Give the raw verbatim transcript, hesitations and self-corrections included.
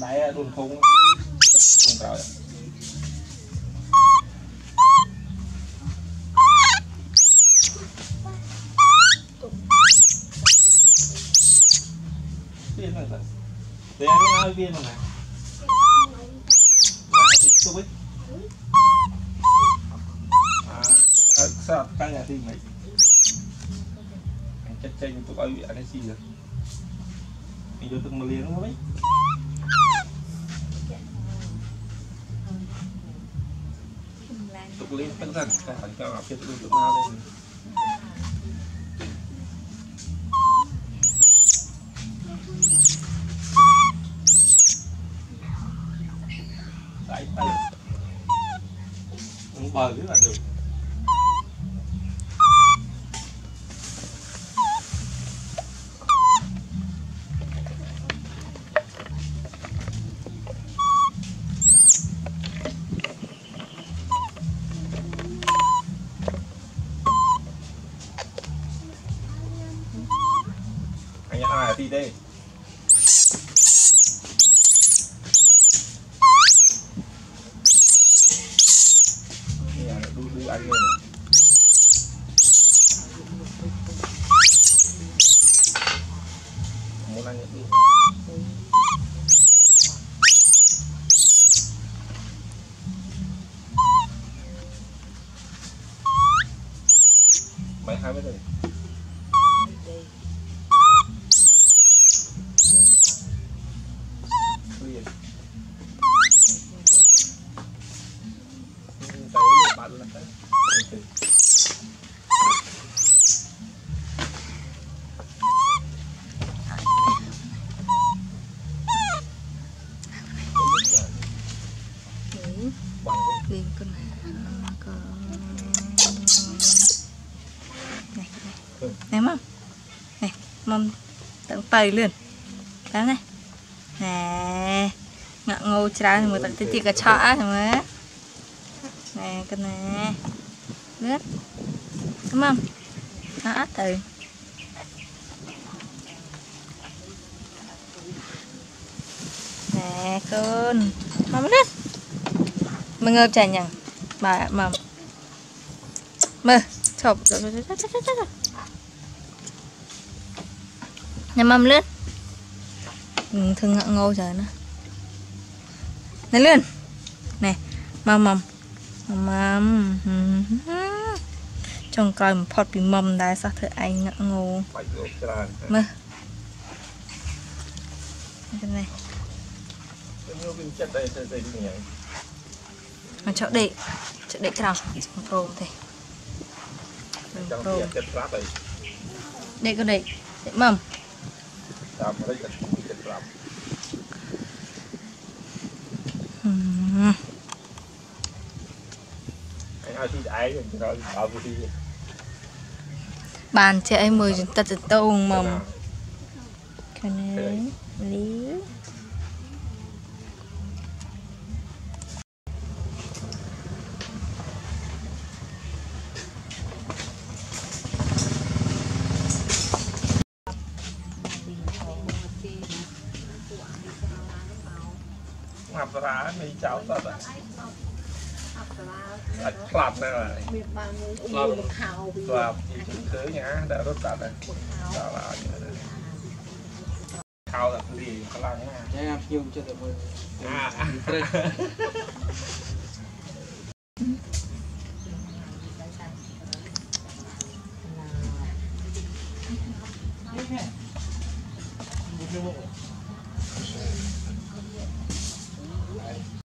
đáy đun thùng thùng rồi viên này để anh nói viên này thì chụp ấy à sao cái nhà thì mày anh chắc chắn tụi anh bị anh gì rồi mình vô từng một liền không ấy tụi lên tăng dần cái phần cho học kia tụi tụi nào lên đẩy tay bờ rất là được anh nhận ai thì đây đu đu anh lên muốn ăn những mấy hai mươi rồi bạn là cái viên con này có này này mâm này mâm tận tay luôn đó này nè ngạ ngô trà thì mới tận tới chỉ cả chọ thôi mà nè cái này nước đúng không nó từ nè con mắm lên mừng ngơ chả nhằng bà mầm mơ chộp nhà mầm lên thương ngạ ngô trời nó này lên này mầm mầm mầm trong coi một pot bị mầm đây sao thưa anh ngạ ngô mơ cái này mà chỗ để chỗ để cái nào rôm thế đây có đây để mầm bàn chị ấy mời tật tật tâu mầm cái này lý ngập ra mình cháu thật à lặp này là lặp thì chúng thứ nhá đã rất tạt này đó là khao là cái gì có lăng nha em dùng cho được mười à